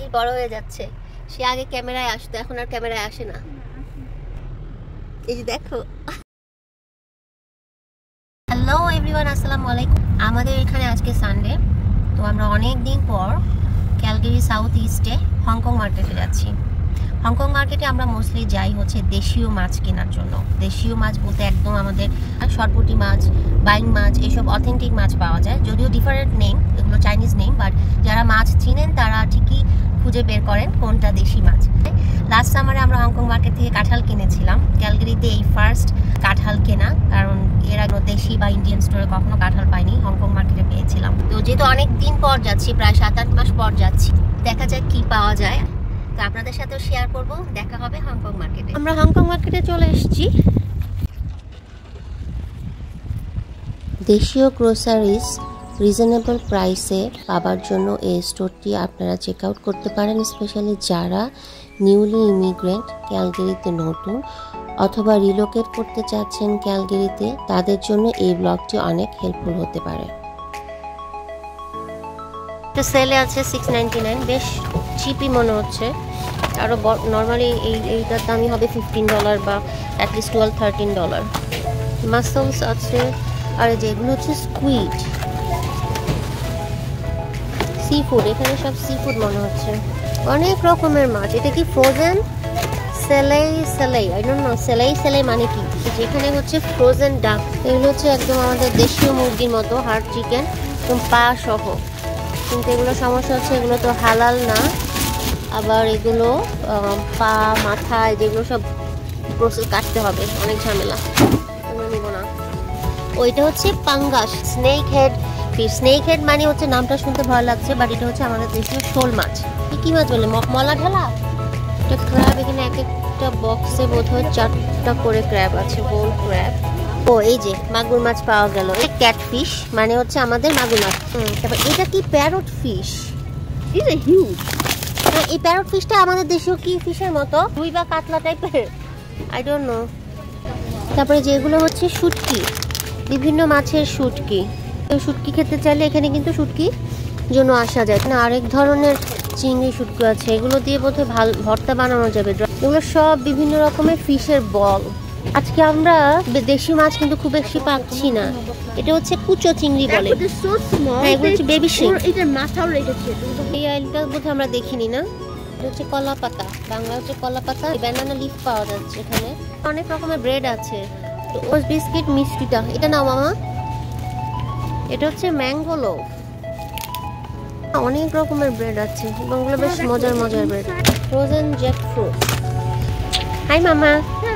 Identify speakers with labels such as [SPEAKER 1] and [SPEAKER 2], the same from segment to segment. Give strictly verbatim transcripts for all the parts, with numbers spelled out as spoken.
[SPEAKER 1] বড় হয়ে যাচ্ছে। সে আগে ক্যামেরায় আসতো, এখন আর ক্যামেরায় আসে না। এই যে দেখো। হ্যালো এভরিওয়ান, আসসালামু আলাইকুম। আমাদের এখানে আজকে সানডে, তো আমরা অনেক দিন পর ক্যালগারি সাউথ ইস্টে হংকং মার্কেটে যাচ্ছি। হংকং মার্কেটে আমরা মোস্টলি যাই হচ্ছে দেশীয় মাছ কেনার জন্য। দেশীয় মাছ বলতে একদম আমাদের সরপুঁটি মাছ, বাইং মাছ, এইসব অথেন্টিক মাছ পাওয়া যায়। যদিও ডিফারেন্ট নেম, এগুলো চাইনিজ নেম, বাট যারা মাছ চিনেন তারা ঠিকই খুঁজে বের করেন কোনটা দেশি মাছ। লাস্ট সামারে আমরা হংকং মার্কেট থেকে কাঁঠাল কিনেছিলাম। ক্যালগারিতে এই ফার্স্ট কাঁঠাল কেনা, কারণ এর আগে দেশি বা ইন্ডিয়ান স্টোরে কখনো কাঁঠাল পাইনি, হংকং মার্কেটে পেয়েছিলাম। তো যেহেতু অনেক দিন পর যাচ্ছি, প্রায় সাত আট মাস পর যাচ্ছি, দেখা যাক কি পাওয়া যায়। তো আপনাদের সাথেও শেয়ার করব। দেখা হবে হংকং মার্কেটে। আমরা হংকং মার্কেটে চলে এসেছি। দেশীয় গ্রোসারিজ রিজনেবল প্রাইসে পাবার জন্য এই স্টোরটি আপনারা চেক আউট করতে পারেন, স্পেশালি যারা নিউলি ইমিগ্রেন্ট, ক্যালগারিতে নতুন অথবা রিলোকেট করতে চাচ্ছেন ক্যালগারিতে, তাদের জন্য এই ব্লগটি অনেক হেল্পফুল হতে পারে। তো সেলে আছে সিক্স নাইনটি নাইন, বেশ চিপই মনে হচ্ছে। আরও নর্মালি এই এইটার দামই হবে ফিফটিন ডলার বা at least twelve thirteen dollar. Mussels আছে, আর যেগুলো হচ্ছে স্কুইড, সি ফুড। এখানে সব সি ফুড মনে হচ্ছে, অনেক রকমের মাছ। এটা কি ফ্রোজেন সেলাই সেলাই আই ডোন্ট নো সেলাই সেলাই মানে কি। যেখানে হচ্ছে ফ্রোজেন ডাক, এগুলো হচ্ছে একদম আমাদের দেশীয় মুরগির মতো, হার্ড চিকেন, একদম পা সহ। কিন্তু এগুলো সমস্যা হচ্ছে এগুলো তো হালাল না, আবার এগুলো পা মাথা যেগুলো সব প্রসেস কাটতে হবে, অনেক ঝামেলা, এগুলো নিব না। ওইটা হচ্ছে পাঙ্গাস, snake head fish. Snake head মানে হচ্ছে নামটা শুনতে ভয় লাগছে, বাট এটা হচ্ছে আমাদের দেশীয় শোল মাছ। কি মাছ বলে, মলা ঢালা। এটা ক্র্যাব, এখানে এক একটা বক্সে বোধ হয় চারটা করে ক্র্যাব আছে, হোল ক্র্যাব। ও এই যে মাগুর মাছ পাওয়া গেল, ক্যাট ফিশ মানে হচ্ছে আমাদের মাগুর মাছ। তারপর এটা কি parrot fish, is a huge. এই প্যারট ফিশটা আমাদের দেশীয় কি ফিশের মতো, রুই বা কাতলা টাইপের, আই ডোন্ট নো। তারপরে যেগুলো হচ্ছে শুটকি, বিভিন্ন মাছের শুটকি। শুটকি খেতে চাইলে এখানে কিন্তু শুটকির জন্য আসা যায়। এখানে আরেক ধরনের চিংড়ি শুটকি আছে, এগুলো দিয়ে বোধহয় ভালো ভর্তা বানানো যাবে। এগুলো সব বিভিন্ন রকমের ফিশের বল। আজকে আমরা দেশি মাছ কিন্তু খুব বেশি পাচ্ছি না। এটা হচ্ছে কুচো চিংড়ি বলে, এগুলো হচ্ছে বেবি শিং। এই আইলটা বোধহয় আমরা দেখিনি না। এটা হচ্ছে কলা পাতা, বাংলা হচ্ছে কলা পাতা। ব্যানানা লিফ পাওয়া যাচ্ছে এখানে। অনেক রকমের ব্রেড আছে। তো ওস বিস্কিট মিষ্টিটা, এটা নাও মামা। এটা হচ্ছে ম্যাঙ্গো লোফ। অনেক রকমের ব্রেড আছে, ওগুলো বেশ মজার মজার ব্রেড। Frozen jackfruit. হাই মামা।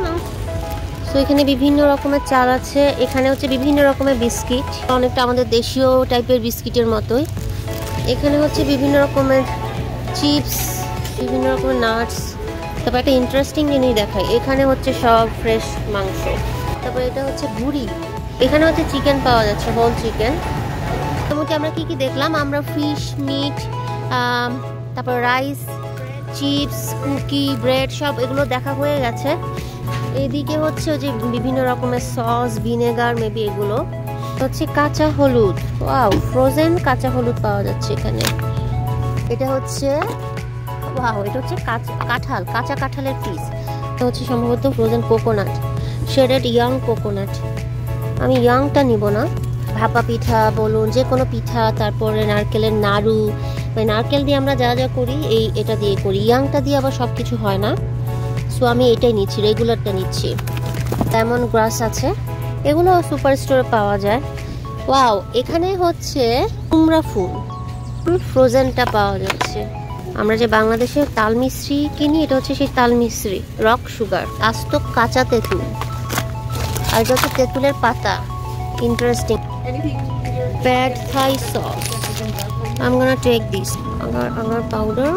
[SPEAKER 1] তো এখানে বিভিন্ন রকমের চাল আছে। এখানে হচ্ছে বিভিন্ন রকমের বিস্কিট, অনেকটা আমাদের দেশীয় টাইপের বিস্কিটের মতোই। এখানে হচ্ছে বিভিন্ন রকমের চিপস, বিভিন্ন রকমের নাটস। তারপর একটা ইন্টারেস্টিং জিনিস দেখায়, এখানে হচ্ছে সব ফ্রেশ মাংস। তারপর এটা হচ্ছে ভুড়ি। এখানে হচ্ছে চিকেন পাওয়া যাচ্ছে, হোল চিকেন। মোটামুটি আমরা কি কি দেখলাম, আমরা ফিশ, মিট, তারপর রাইস, চিপস, কুকি, ব্রেড সব এগুলো দেখা হয়ে গেছে। এদিকে হচ্ছে যে বিভিন্ন রকমের সস, ভিনেগার মেবি, এগুলো হচ্ছে কাঁচা হলুদ। ওয়াও, ফ্রোজেন কাঁচা হলুদ পাওয়া যাচ্ছে এখানে। এটা হচ্ছে ওয়াও, এটা হচ্ছে কাঁঠাল, কাঁচা কাঁঠালের পিস। এটা হচ্ছে সম্ভবত frozen coconut, shredded young coconut. আমি ইয়াংটা নিব না। ভাপা পিঠা বলুন, যে কোনো পিঠা, তারপরে নারকেলের নাড়ু, মানে নারকেল দিয়ে আমরা যা যা করি এই এটা দিয়ে করি। ইয়াংটা দিয়ে আবার সব কিছু হয় না, সো আমি এটাই নিচ্ছি, রেগুলারটা নিচ্ছি। লেমন গ্রাস আছে, এগুলো সুপার স্টোরে পাওয়া যায়। ওয়াও, এখানে হচ্ছে কুমড়া ফুল, ফ্রোজেনটা পাওয়া যাচ্ছে। আমরা যে বাংলাদেশে তাল মিশ্রি কিনি, এটা হচ্ছে সেই তাল মিশ্রি, রক সুগার, আস্ত কাঁচা তেঁতুল, আর এটা হচ্ছে তেঁতুলের পাতা। Interesting. Pad Thai sauce, I'm gonna take this. Agar agar powder,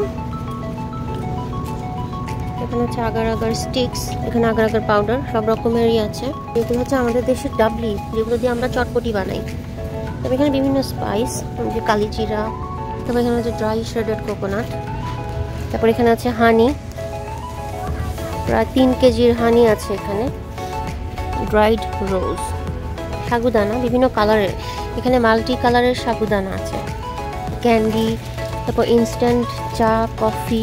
[SPEAKER 1] এখানে হচ্ছে আগার আগার স্টিক্স, এখানে আগার আগার পাউডার, সব রকমেরই আছে। এগুলো হচ্ছে আমাদের দেশের ডাবলি, যেগুলো দিয়ে আমরা চটপটি বানাই। তবে এখানে বিভিন্ন স্পাইস, যে কালি জিরা, তারপর এখানে হচ্ছে ড্রাই শ্রেডেড কোকোনাট। তারপর এখানে আছে হানি, প্রায় তিন কেজির হানি আছে এখানে। ড্রাইড রোজ, সাগুদানা বিভিন্ন কালারের, এখানে মাল্টি কালারের সাগুদানা আছে। ক্যান্ডি, তারপর ইনস্ট্যান্ট চা, কফি।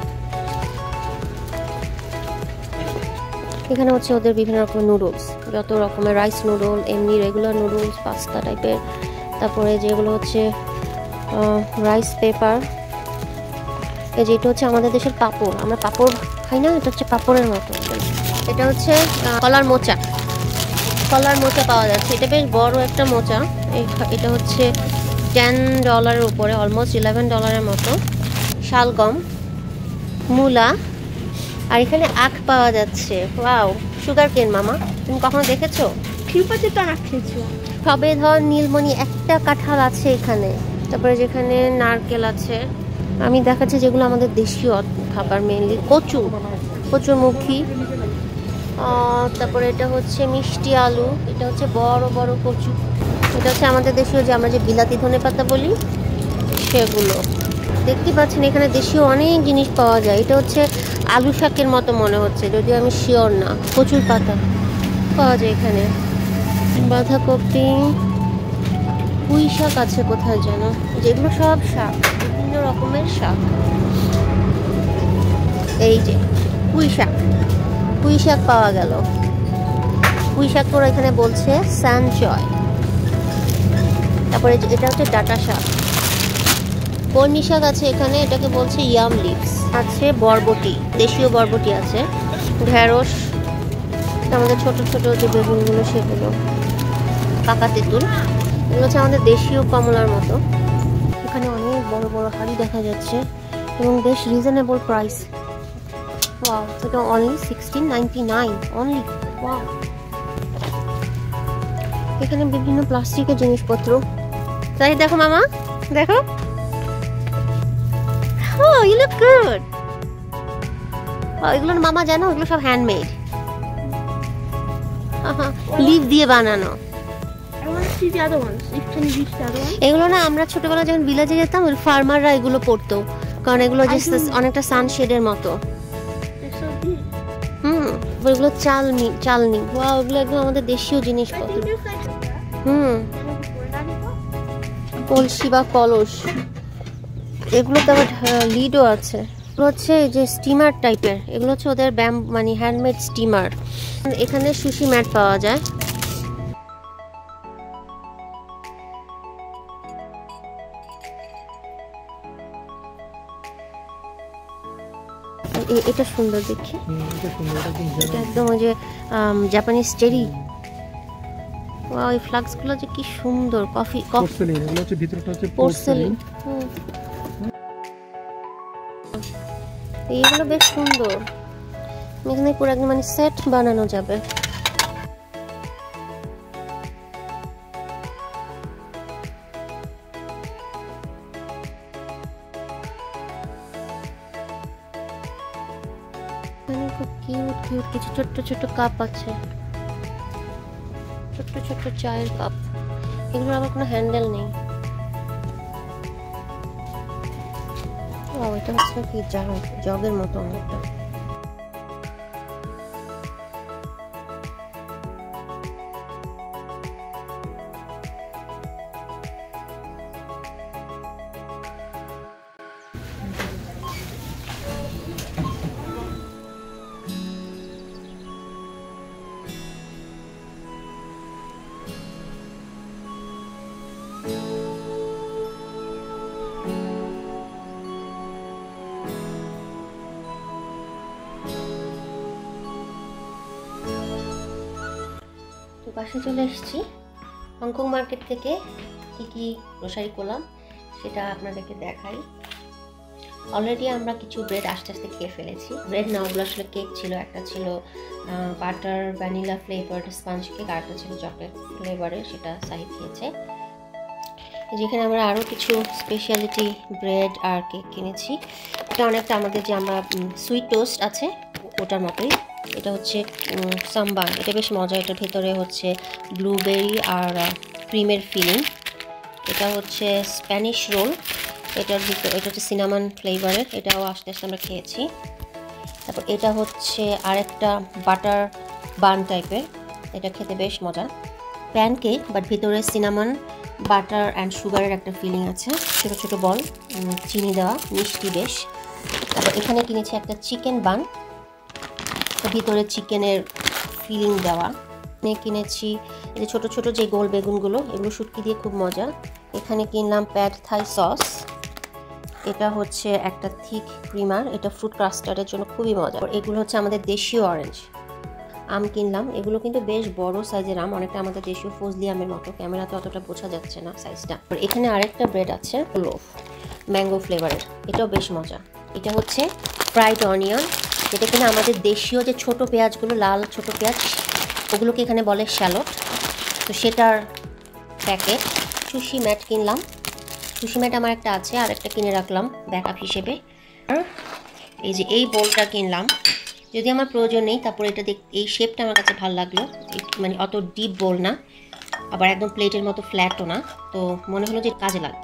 [SPEAKER 1] এখানে হচ্ছে ওদের বিভিন্ন রকমের নুডলস, যত রকমের রাইস নুডল, এমনি রেগুলার নুডলস, পাস্তা টাইপের, তারপরে যেগুলো হচ্ছে রাইস পেপার। এই যে এটা হচ্ছে আমাদের দেশের পাপড়, আমরা পাপড় খাই না, এটা হচ্ছে পাপড়ের মতো। এটা হচ্ছে কলার মোচা, কলার মোচা পাওয়া যাচ্ছে। এটা বেশ বড় একটা মোচা। এটা হচ্ছে টেন ডলারের উপরে, অলমোস্ট ইলেভেন ডলারের মতো। শালগম, মূলা, আর এখানে আখ পাওয়া যাচ্ছে। ওয়াও, সুগার কেন মামা, তুমি কখনো দেখেছো? সবে ধর নীলমণি একটা কাঁঠাল আছে এখানে। তারপরে যেখানে নারকেল আছে। আমি দেখাচ্ছি যেগুলো আমাদের দেশীয় খাবার, মেনলি কচু, কচুরমুখী। তারপরে এটা হচ্ছে মিষ্টি আলু, এটা হচ্ছে বড় বড় কচু। এটা হচ্ছে আমাদের দেশীয় যে আমরা যে বিলাতি ধনেপাতা বলি সেগুলো। দেখতে পাচ্ছেন এখানে দেশীয় অনেক জিনিস পাওয়া যায়। এটা হচ্ছে আলু শাকের মতো মনে হচ্ছে, যদিও আমি শিওর না। কচুর পাতা পাওয়া যায় এখানে, বাঁধাকপি, পুঁই শাক আছে কোথায় যেন, যেগুলো সব শাক, বিভিন্ন রকমের শাক। এই যে পুঁই শাক, পুঁই শাক পাওয়া গেল। পুঁই শাক তোরা এখানে বলছে স্যানচয়। তারপরে এটা হচ্ছে ডাটা শাক। কলমি শাক আছে এখানে, এটাকে বলছে ইয়াম লিভস। আছে বরবটি, দেশীয় বরবটি আছে। ঢেঁড়স, আমাদের ছোট ছোট যে বেগুনগুলো সেগুলো। কাকা তেঁতুল, এগুলো হচ্ছে আমাদের দেশীয় কমলার মতো। এখানে অনেক বড় বড় হাঁড়ি দেখা যাচ্ছে এবং বেশ রিজনেবল প্রাইস। ওয়াও, এটা only sixteen ninety nine only. Wow, এখানে বিভিন্ন প্লাস্টিকের জিনিসপত্র। তাই দেখো মামা, দেখো। Oh, you look good. এগুলো মামা জানো, এগুলো সব হ্যান্ডমেড, লিভ দিয়ে বানানো। এগুলো না আমরা ছোটবেলা যখন ভিলেজে যেতাম, ওই ফার্মাররা এগুলো পড়তো, কারণ এগুলো যে অনেকটা সানশেডের মতো। হুম, ওইগুলো চালনি, চালনি। ওয়াও, ওগুলো একদম আমাদের দেশীয় জিনিসপত্র। হুম, কলসি বা কলস, এগুলোতে আবার লিডও আছে। এগুলো হচ্ছে যে স্টিমার টাইপের, এগুলো হচ্ছে ওদের ব্যাম মানে হ্যান্ডমেড স্টিমার। এখানে সুশি ম্যাট পাওয়া যায়। এটা সুন্দর দেখি, এটা একদম ওই যে জাপানিজ চেরি। ওই ফ্লাক্স গুলো যে কি সুন্দর। কফি, পোর্সেলিন, এগুলো হচ্ছে ভিতরটা হচ্ছে পোর্সেলিন। এইগুলো বেশ সুন্দর, এখানে পুরো একদম মানে সেট বানানো যাবে। এখানে খুব কিউট কিউট কিছু ছোট্ট ছোট্ট কাপ আছে, ছোট্ট ছোট্ট চায়ের কাপ। এগুলোর আবার কোনো হ্যান্ডেল নেই। ও, এটা হচ্ছে কি জাগ, জগের মতো অনেকটা। বাসে চলে এসেছি। হংকং মার্কেট থেকে কি কি গ্রোসারি করলাম সেটা আপনাদেরকে দেখাই। অলরেডি আমরা কিছু ব্রেড আস্তে আস্তে খেয়ে ফেলেছি। ব্রেড না, ওগুলো আসলে কেক ছিল। একটা ছিল butter vanilla flavoured sponge cake, আর একটা ছিল চকলেট ফ্লেভারের, সেটা সাহিদ খেয়েছে। যেখানে আমরা আরও কিছু স্পেশালিটি ব্রেড আর কেক কিনেছি। এটা অনেকটা আমাদের যে আমরা সুইট টোস্ট আছে ওটার মতোই। এটা হচ্ছে সাম্বার, এটা বেশ মজা। এটার ভেতরে হচ্ছে ব্লুবেরি আর ক্রিমের ফিলিং। এটা হচ্ছে স্প্যানিশ রোল, এটার ভিতরে এটা হচ্ছে সিনামন ফ্লেভারের, এটাও আস্তে আস্তে আমরা খেয়েছি। তারপর এটা হচ্ছে আরেকটা বাটার বান টাইপের, এটা খেতে বেশ মজা। প্যানকেক বাট ভিতরে সিনামন বাটার অ্যান্ড সুগারের একটা ফিলিং আছে, ছোটো ছোটো বল, চিনি দেওয়া, মিষ্টি বেশ। তারপর এখানে কিনেছি একটা চিকেন বান, ভিতরে চিকেনের ফিলিং দেওয়া। এখানে কিনেছি এই যে ছোটো ছোটো যে গোল বেগুনগুলো, এগুলো শুটকি দিয়ে খুব মজা। এখানে কিনলাম প্যাড থাই সস, এটা হচ্ছে একটা থিক ক্রিমার, এটা ফ্রুট কাস্টার্ডের জন্য খুবই মজা। এগুলো হচ্ছে আমাদের দেশীয় অরেঞ্জ আম কিনলাম, এগুলো কিন্তু বেশ বড় সাইজের আম, অনেকটা আমাদের দেশীয় ফজলি আমের মতো, ক্যামেরাতে অতটা বোঝা যাচ্ছে না সাইজটা। এখানে আরেকটা ব্রেড আছে লোফ, ম্যাঙ্গো ফ্লেভারের, এটাও বেশ মজা। এটা হচ্ছে ফ্রাইড অনিয়ন, যেটা কিনা আমাদের দেশীয় যে ছোট পেঁয়াজগুলো, লাল ছোট পেঁয়াজ, ওগুলোকে এখানে বলে শ্যালট, তো সেটার প্যাকেট। সুশি ম্যাট কিনলাম, সুশি ম্যাট আমার একটা আছে, আর একটা কিনে রাখলাম ব্যাকআপ হিসেবে। এই যে এই বোলটা কিনলাম, যদি আমার প্রয়োজন নেই, তারপর এটা দেখ, এই শেপটা আমার কাছে ভালো লাগলো, মানে অত ডিপ বোল না, আবার একদম প্লেটের মতো ফ্ল্যাটও না, তো মনে হলো যে কাজে লাগবে।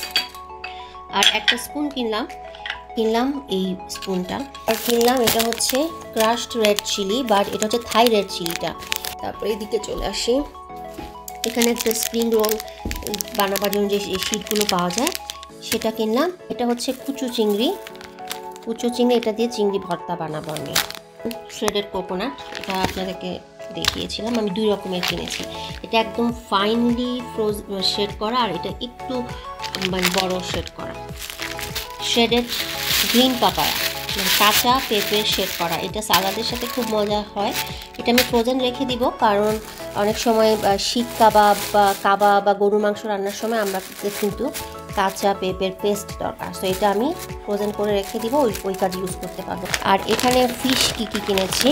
[SPEAKER 1] আর একটা স্পুন কিনলাম কিনলাম এই স্পুনটা। আর কিনলাম এটা হচ্ছে ক্রাশড রেড চিলি, বাট এটা হচ্ছে থাই রেড চিলিটা। তারপর এদিকে চলে আসি, এখানে একটা স্প্রিং রোল বানাবার জন্য যে শিটগুলো পাওয়া যায় সেটা কিনলাম। এটা হচ্ছে কুচু চিংড়ি, কুচু চিংড়ি, এটা দিয়ে চিংড়ি ভর্তা বানাবো আমি। শ্রেডেড কোকোনাট, এটা আপনাদেরকে দেখিয়েছিলাম, আমি দুই রকমের কিনেছি, এটা একদম ফাইনলি ফ্রোজ শেড করা, আর এটা একটু মানে বড় শেড করা। শ্রেডেড গ্রিন পাপায়া, মানে কাঁচা পেঁপে শেড করা, এটা সালাদের সাথে খুব মজা হয়। এটা আমি ফ্রোজেন রেখে দিব, কারণ অনেক সময় শিক কাবাব বা কাবাব বা গরু মাংস রান্নার সময় আমরা কিন্তু কাঁচা পেঁপের পেস্ট দরকার, তো এটা আমি ফ্রোজেন করে রেখে দিব, ওই ওই কাজে ইউজ করতে পারবো। আর এখানে ফিশ কী কী কিনেছি,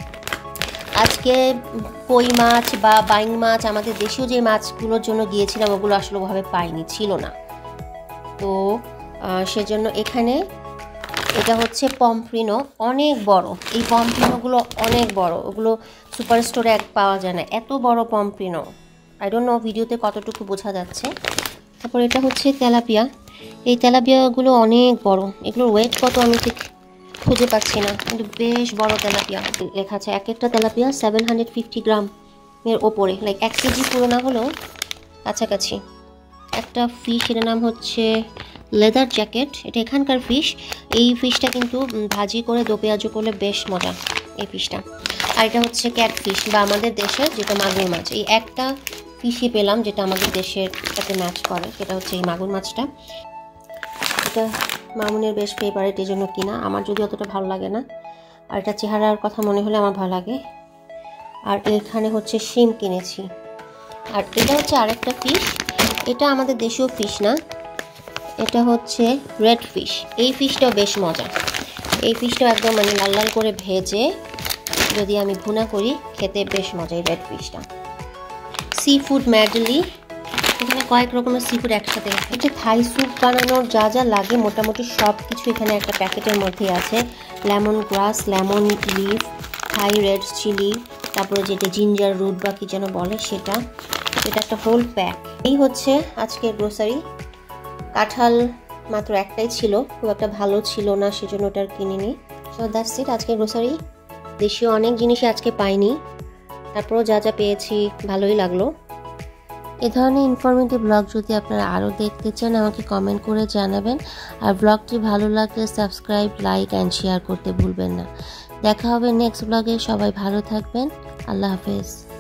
[SPEAKER 1] আজকে কই মাছ বা বাইং মাছ, আমাদের দেশীয় যে মাছগুলোর জন্য গিয়েছিলাম ওগুলো আসলে ওভাবে পাইনি, ছিল না, তো সেজন্য এখানে এটা হচ্ছে পমফ্রিনো, অনেক বড়, এই পমফ্রিনোগুলো অনেক বড়, ওগুলো সুপার স্টোরে এক পাওয়া যায় না, এত বড় পমফ্রিনো, আই ডোন্ট নো ভিডিওতে কতটুকু বোঝা যাচ্ছে। তারপর এটা হচ্ছে তেলাপিয়া, এই তেলাপিয়াগুলো অনেক বড়, এগুলোর ওয়েট কত আমি ঠিক খুঁজে পাচ্ছি না, কিন্তু বেশ বড় তেলাপিয়া। লেখা আছে এক একটা tilapia seven hundred fifty gram এর ওপরে, লাইক এক কেজি পুরো না হলেও কাছাকাছি। একটা ফিশ, এটার নাম হচ্ছে লেদার জ্যাকেট, এটা এখানকার ফিশ, এই ফিশটা কিন্তু ভাজি করে দো পেঁয়াজু করলে বেশ মজা এই ফিশটা। আর এটা হচ্ছে ক্যাট ফিশ, বা আমাদের দেশের যেটা মাগুর মাছ, এই একটা ফিশই পেলাম যেটা আমাদের দেশের সাথে ম্যাচ করে, সেটা হচ্ছে এই মাগুর মাছটা। এটা মামুনের বেশ ফেভারিট, এই জন্য কিনা, আমার যদি অতটা ভালো লাগে না, আর এটা চেহারার কথা মনে হলে আমার ভালো লাগে। আর এখানে হচ্ছে শিম কিনেছি। আর এটা হচ্ছে আরেকটা ফিশ, এটা আমাদের দেশীয় ফিশ না, এটা হচ্ছে রেড ফিশ, এই ফিশটাও বেশ মজা, এই ফিশটাও একদম মানে লাল লাল করে ভেজে যদি আমি ভুনা করি, খেতে বেশ মজা এই রেড ফিশটা। সি ফুড ম্যাডলি, এখানে কয়েক রকমের সি ফুড একসাথে, এটা থাই স্যুপ বানানোর যা যা লাগে মোটামুটি সব কিছু এখানে একটা প্যাকেটের মধ্যে আছে। Lemongrass, lemon leaf, Thai red chili, তারপরে যেটা জিঞ্জার রুট বা কি যেন বলে সেটা, এটা একটা হোল প্যাক। এই হচ্ছে আজকের গ্রোসারি। কাঁঠাল মাত্র একটাই ছিল, খুব একটা ভালো ছিল না, সেজন্য ওটা কিনিনি। সো দ্যাটস ইট, আজকের গ্রোসারি। দেশীয় অনেক জিনিসই আজকে পাইনি, তারপরও যা যা পেয়েছি ভালোই লাগলো। এ ধরনের ইনফরমেটিভ ব্লগ যদি আপনারা আরও দেখতে চান আমাকে কমেন্ট করে জানাবেন, আর ব্লগটি ভালো লাগলে সাবস্ক্রাইব, লাইক অ্যান্ড শেয়ার করতে ভুলবেন না। দেখা হবে নেক্সট ব্লগে, সবাই ভালো থাকবেন, আল্লাহ হাফেজ।